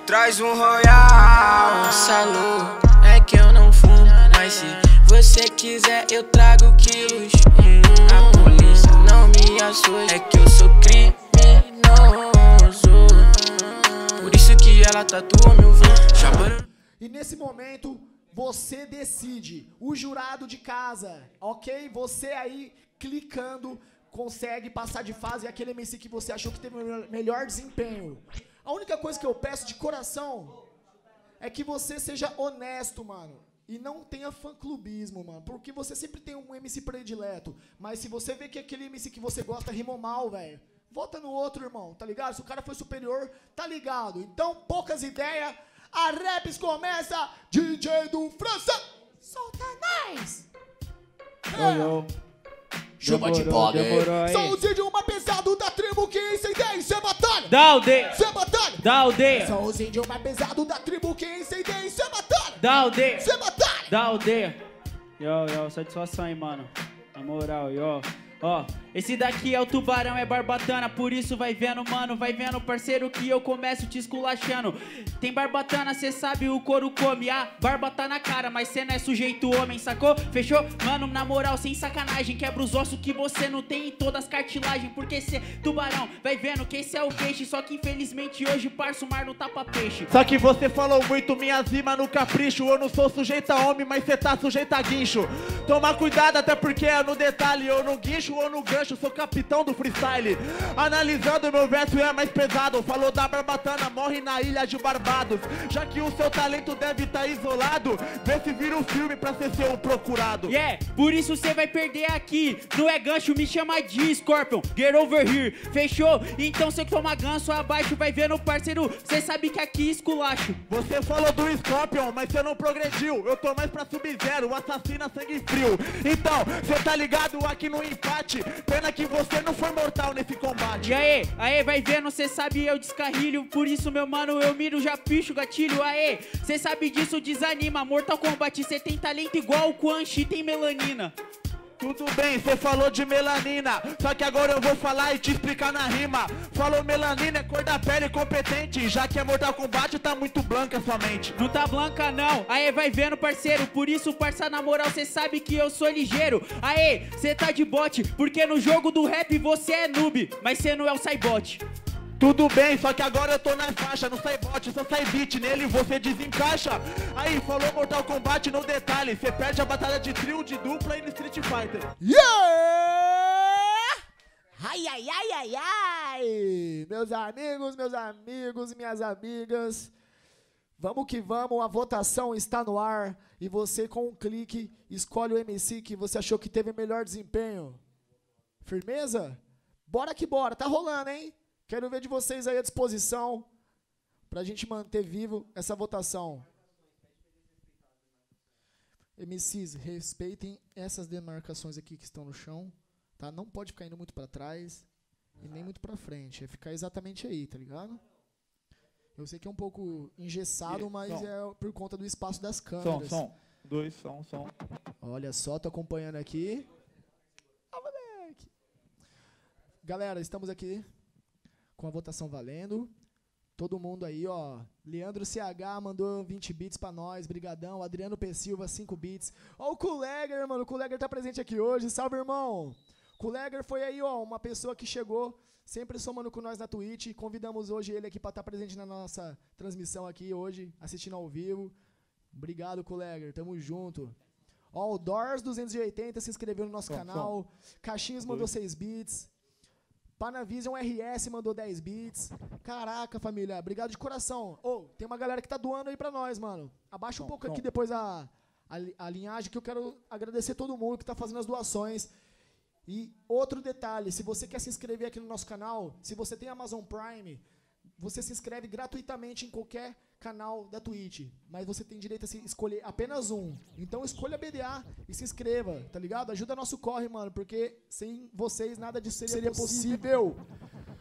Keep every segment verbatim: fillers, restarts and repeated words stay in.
Traz um Royal. Salô, é que eu não fumo, mas se você quiser eu trago quilos. hum, A polícia não me assusta, é que eu sou criminoso. Por isso que ela tatua meu vídeo. E nesse momento, você decide, o jurado de casa, ok? Você aí, clicando, consegue passar de fase aquele M C que você achou que teve o melhor desempenho. A única coisa que eu peço de coração é que você seja honesto, mano. E não tenha fã-clubismo, mano. Porque você sempre tem um M C predileto. Mas se você vê que aquele M C que você gosta rimou mal, velho, vota no outro, irmão, tá ligado? Se o cara foi superior, tá ligado? Então, poucas ideias. A Raps começa, D J do França. Solta nós! Demorou. Chuva de Demorou, pole. demorou aí. Somzinho de uma pesado da tribo que incendeia em sua batalha. Da aldeia, Sua batalha. da aldeia, Somzinho de uma pesado da tribo que incendeia em sua batalha. da aldeia, Sua batalha. da aldeia. Yo, yo, satisfação aí, mano. Na moral, yo. Ó, esse daqui é o tubarão, é barbatana. Por isso vai vendo, mano, vai vendo, parceiro, que eu começo te esculachando. Tem barbatana, cê sabe, o couro come. A barba tá na cara, mas cê não é sujeito homem, sacou? Fechou? Mano, na moral, sem sacanagem, quebra os ossos que você não tem em todas as cartilagens. Porque cê, tubarão, vai vendo que esse é o peixe. Só que infelizmente hoje, parça, o mar não tapa peixe. Só que você falou muito minhas rimas no capricho. Eu não sou sujeito a homem, mas cê tá sujeito a guincho. Toma cuidado, até porque é no detalhe. Eu no guincho ou no gancho, sou capitão do freestyle. Analisando, meu verso é mais pesado. Falou da barbatana, morre na ilha de Barbados. Já que o seu talento deve estar isolado, vê se vira um filme pra ser seu procurado. Yeah, por isso cê vai perder aqui. Não é gancho, me chama de Scorpion. Get over here, fechou? Então cê que toma ganso abaixo, vai vendo, parceiro. Cê sabe que aqui esculacho. Você falou do Scorpion, mas cê não progrediu. Eu tô mais pra Sub-Zero, assassina sangue frio. Então, cê tá ligado aqui no empate. Pena que você não foi mortal nesse combate. E aê, aê, vai vendo, cê sabe eu descarrilho. Por isso, meu mano, eu miro, já picho gatilho. Aê, cê sabe disso, desanima. Mortal Kombat, cê tem talento igual o Quan Chi tem melanina. Tudo bem, cê falou de melanina, só que agora eu vou falar e te explicar na rima. Falou melanina é cor da pele competente, já que é Mortal Kombat tá muito branca sua mente. Não tá blanca não, aê, vai vendo, parceiro. Por isso, parça, na moral, cê sabe que eu sou ligeiro. Aê, cê tá de bote, porque no jogo do rap você é noob, mas cê não é o Saibot. Tudo bem, só que agora eu tô na faixa, no Saibot, só sai beat, nele você desencaixa. Aí, falou Mortal Kombat no detalhe, cê perde a batalha de trio, de dupla e no Street Fighter. Yeah! Ai, ai, ai, ai, ai! Meus amigos, meus amigos e minhas amigas, vamos que vamos, a votação está no ar e você com um clique escolhe o M C que você achou que teve o melhor desempenho. Firmeza? Bora que bora, tá rolando, hein? Quero ver de vocês aí a disposição pra gente manter vivo essa votação. M Cs, respeitem essas demarcações aqui que estão no chão, tá? Não pode ficar indo muito pra trás e nem muito pra frente. É ficar exatamente aí, tá ligado? Eu sei que é um pouco engessado, mas som. é por conta do espaço das câmeras. Som, som. Dois, som, som. Olha só, tô acompanhando aqui. Ah, moleque. Galera, estamos aqui com a votação valendo. Todo mundo aí, ó. Leandro C H mandou vinte bits pra nós, brigadão. Adriano P. Silva, cinco bits. Ó o Kuleger, mano, o Kuleger tá presente aqui hoje. Salve, irmão. Kuleger foi aí, ó, uma pessoa que chegou sempre somando com nós na Twitch. Convidamos hoje ele aqui pra estar presente na nossa transmissão aqui hoje, assistindo ao vivo. Obrigado, Kuleger, tamo junto. Ó, o Dors duzentos e oitenta se inscreveu no nosso som, canal. Som. Caixinhos mandou seis bits. Panavision R S mandou dez bits. Caraca, família, obrigado de coração. Ô, oh, tem uma galera que tá doando aí pra nós, mano. Abaixa um pouco aqui depois a, a, a linhagem, que eu quero agradecer todo mundo que tá fazendo as doações. E outro detalhe, se você quer se inscrever aqui no nosso canal, se você tem Amazon Prime, você se inscreve gratuitamente em qualquer canal da Twitch, mas você tem direito a se escolher apenas um. Então escolha B D A e se inscreva, tá ligado? Ajuda nosso corre, mano, porque sem vocês nada disso seria, seria possível.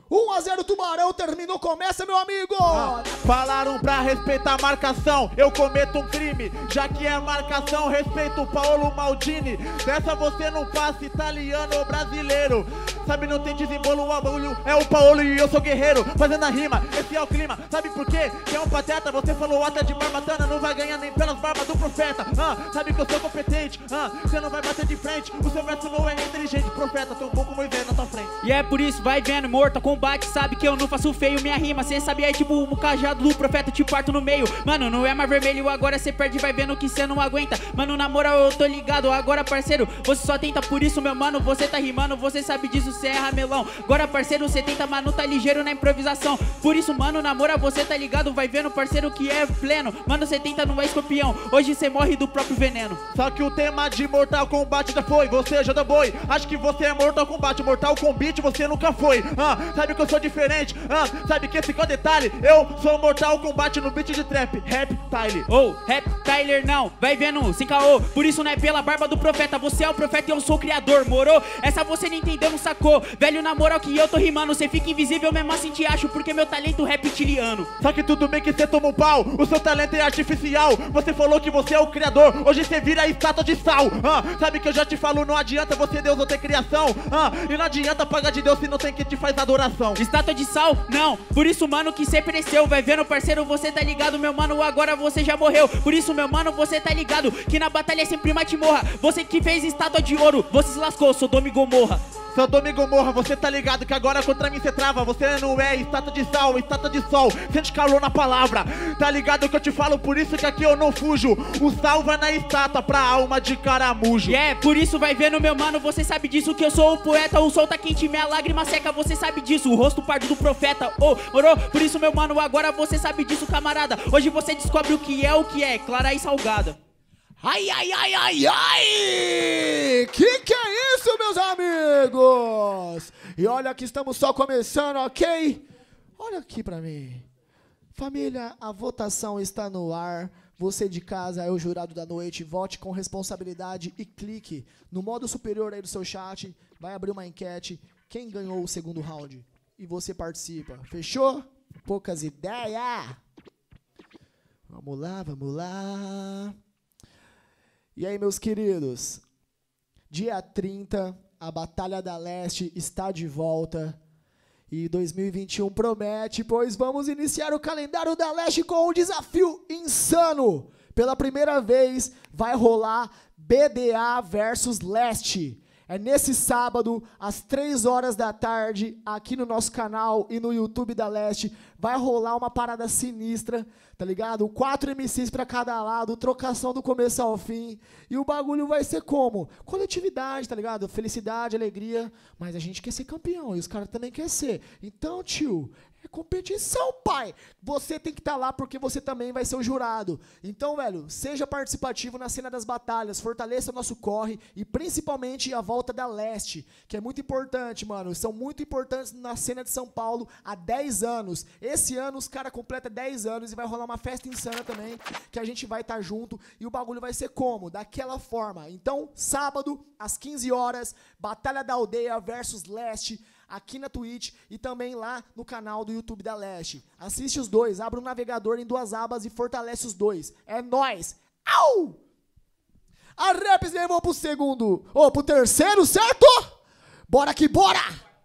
um a zero Tubarão, terminou, começa, meu amigo! Ah, falaram pra respeitar a marcação, eu cometo um crime, já que é marcação, respeito o Paolo Maldini. Dessa você não passa, italiano ou brasileiro. Sabe, não tem desembolo, o abulho é o Paolo e eu sou guerreiro. Fazendo a rima, esse é o clima. Sabe por quê? Que é um pateta, você falou até de barbatana, não vai ganhar nem pelas barbas do profeta. Ah, sabe que eu sou competente, ah, você não vai bater de frente. O seu verso não é inteligente, profeta, tô um pouco Moisés na tua frente. E é por isso, vai vendo, Mortal Kombat, sabe que eu não faço feio, minha rima, cê sabe, é tipo o cajado do profeta, te parto no meio. Mano, não é mais vermelho, agora cê perde, vai vendo que cê não aguenta. Mano, na moral eu tô ligado, agora parceiro, você só tenta, por isso meu mano, você tá rimando, você sabe disso, cê é ramelão. Agora parceiro, cê tenta, mano, tá ligeiro na improvisação. Por isso, mano, na moral você tá ligado, vai vendo parceiro que é pleno. Mano, cê tenta, não é escorpião, hoje cê morre do próprio veneno. Só que o tema de Mortal Kombat já foi, você já dá boi. Acho que você é Mortal Kombat, Mortal Kombat você nunca foi. Ah, sabe que eu sou diferente, ah, sabe que esse que é o detalhe. Eu sou Mortal Kombat no beat de trap, Rap Tyler. Ou, oh, Rap Tyler não, vai vendo, sem caô. Por isso não é pela barba do profeta, você é o profeta e eu sou o criador, morou? Essa você não entendeu, não sacou. Velho, na moral que eu tô rimando, cê fica invisível mesmo assim te acho, porque meu talento é reptiliano. Só que tudo bem que cê toma um pau, o seu talento é artificial. Você falou que você é o criador, hoje cê vira estátua de sal. Ah, sabe que eu já te falo, não adianta você Deus ou ter criação. Ah, e não adianta pagar de Deus se não tem quem te faz adoração. Estátua de sal? Não, por isso mano que cê pereceu. Vai vendo parceiro, você tá ligado, meu mano, agora você já morreu. Por isso meu mano, você tá ligado, que na batalha é sempre mate morra. Você que fez estátua de ouro, você se lascou, Sodoma e Gomorra. Sodoma e Gomorra, você tá ligado que agora contra mim cê trava. Você não é estátua de sal, estátua de sol, sente calor na palavra. Tá ligado que eu te falo, por isso que aqui eu não fujo. O sal vai na estátua pra alma de caramujo. E é, por isso vai vendo meu mano, você sabe disso, que eu sou o poeta. O sol tá quente, minha lágrima seca, você sabe disso. O rosto pardo do profeta, oh, morou? Por isso meu mano, agora você sabe disso, camarada. Hoje você descobre o que é o que é, clara e salgada. Ai, ai, ai, ai, ai! Que que é isso, meus amigos? E olha que estamos só começando, ok? Olha aqui pra mim. Família, a votação está no ar. Você de casa é o jurado da noite. Vote com responsabilidade e clique no modo superior aí do seu chat. Vai abrir uma enquete. Quem ganhou o segundo round? E você participa. Fechou? Poucas ideias. Vamos lá, vamos lá. E aí, meus queridos, dia trinta, a Batalha da Leste está de volta e dois mil e vinte e um promete, pois vamos iniciar o calendário da Leste com um desafio insano. Pela primeira vez vai rolar B D A versus Leste. É nesse sábado, às três horas da tarde, aqui no nosso canal e no YouTube da Leste, vai rolar uma parada sinistra, tá ligado? Quatro M Cs pra cada lado, trocação do começo ao fim, e o bagulho vai ser como? Coletividade, tá ligado? Felicidade, alegria, mas a gente quer ser campeão, e os caras também querem ser. Então, tio, é competição, pai. Você tem que estar lá porque você também vai ser o jurado. Então, velho, seja participativo na cena das batalhas, fortaleça o nosso corre e principalmente a volta da Leste, que é muito importante, mano. São muito importantes na cena de São Paulo há dez anos. Esse ano os caras completam dez anos e vai rolar uma festa insana também, que a gente vai estar junto e o bagulho vai ser como? Daquela forma. Então, sábado, às quinze horas, Batalha da Aldeia versus Leste, aqui na Twitch e também lá no canal do YouTube da Leste. Assiste os dois, abre um navegador em duas abas e fortalece os dois. É nóis! Au! A Raps levou pro segundo, ou pro terceiro, certo? Bora que bora!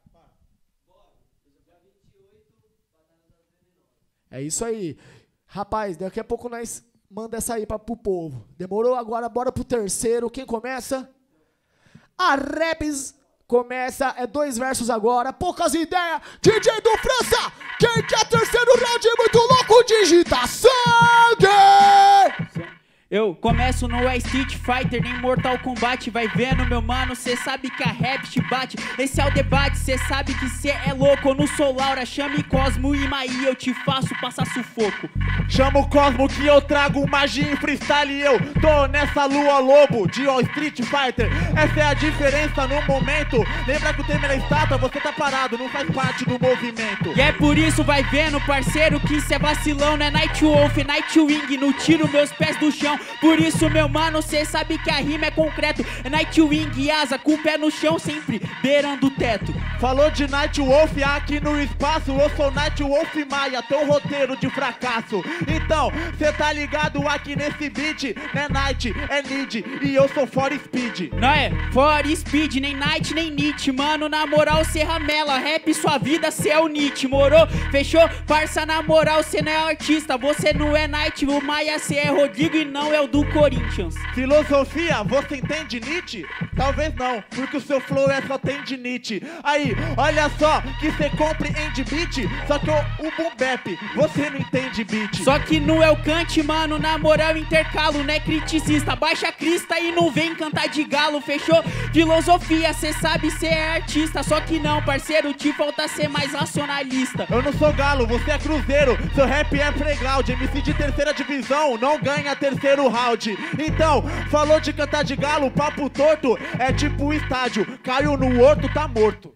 É isso aí. Rapaz, daqui a pouco nós manda essa aí pra, pro povo. Demorou? Agora bora pro terceiro. Quem começa? A Raps começa, é dois versos agora, poucas ideias, D J do França, quem quer terceiro round muito louco, digita sangue! Eu começo no é Street Fighter, nem Mortal Kombat. Vai vendo, meu mano, cê sabe que a rap te bate. Esse é o debate, cê sabe que cê é louco. Eu não sou Laura, chame Cosmo e Maí, eu te faço passar sufoco. Chama o Cosmo que eu trago magia em freestyle e eu tô nessa lua lobo de All Street Fighter. Essa é a diferença no momento. Lembra que o tema é estátua, você tá parado, não faz parte do movimento. E é por isso, vai vendo, parceiro, que cê é vacilão, né? Night Wolf, Night Wing, no tiro meus pés do chão. Por isso, meu mano, cê sabe que a rima é concreto. É Nightwing, asa, com o pé no chão, sempre beirando o teto. Falou de Nightwolf aqui no espaço, eu sou Nightwolf Maia, teu roteiro de fracasso. Então, cê tá ligado aqui nesse beat, não é Night, é Need, e eu sou For Speed. Não é For Speed, nem Night, nem Nietzsche. Mano, na moral, cê ramela, rap sua vida, cê é o Nietzsche, morou? Fechou? Parça, na moral, cê não é artista, você não é Night, o Maia, cê é Rodrigo e não é o do Corinthians. Filosofia, você entende Nietzsche? Talvez não, porque o seu flow é só tendinite. Aí, olha só, que cê compreende beat, só que o, o boom bap, você não entende beat. Só que não é o Kant, mano, na moral intercalo, não é criticista. Baixa a crista e não vem cantar de galo, fechou? Filosofia, cê sabe cê é artista, só que não, parceiro, te falta ser mais racionalista. Eu não sou galo, você é cruzeiro, seu rap é playground, M C de terceira divisão, não ganha terceiro round. Então, falou de cantar de galo, papo torto, é tipo o estádio, caiu no horto, tá morto.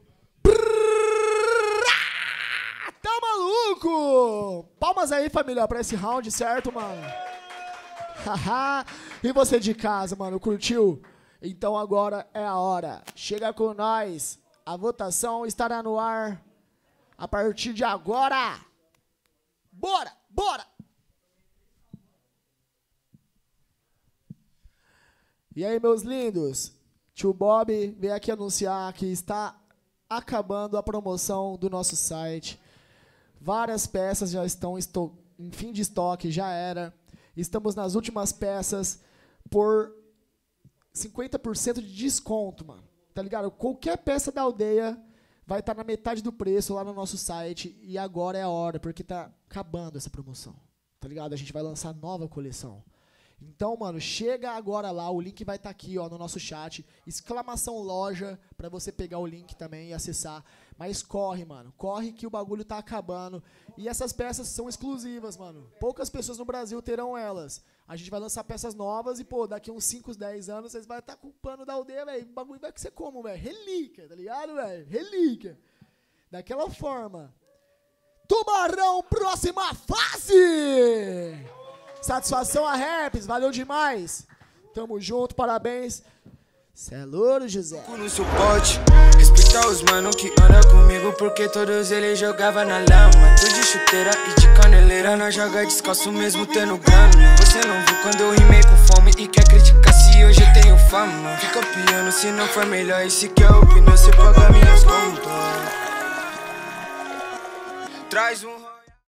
Tá maluco? Palmas aí, família, pra esse round, certo, mano? Haha. E você de casa, mano, curtiu? Então agora é a hora. Chega com nós. A votação estará no ar a partir de agora. Bora, bora! E aí, meus lindos? Tio Bob veio aqui anunciar que está acabando a promoção do nosso site. Várias peças já estão em fim de estoque, já era. Estamos nas últimas peças por cinquenta por cento de desconto, mano. Tá ligado? Qualquer peça da aldeia vai estar na metade do preço lá no nosso site. E agora é a hora, porque tá acabando essa promoção. Tá ligado? A gente vai lançar nova coleção. Então, mano, chega agora lá, o link vai estar aqui, ó, no nosso chat, exclamação loja, pra você pegar o link também e acessar. Mas corre, mano, corre que o bagulho tá acabando. E essas peças são exclusivas, mano. Poucas pessoas no Brasil terão elas. A gente vai lançar peças novas e, pô, daqui uns cinco, dez anos, vocês vão estar com o pano da aldeia, velho. O bagulho vai ser como, velho? Relíquia, tá ligado, velho? Relíquia. Daquela forma. Tubarão, próxima fase! Satisfação a Raps, valeu demais. Tamo junto, parabéns. Cê é louro, José. No suporte, respeita os mano que anda comigo, porque todos eles jogavam na lama. Tu de chuteira e de caneleira, nós joga descalço mesmo tendo grana. Você não viu quando eu rimei com fome e quer criticar se hoje eu tenho fama. Fica piano se não for melhor, esse que é o opinião, cê paga minhas contas. Traz um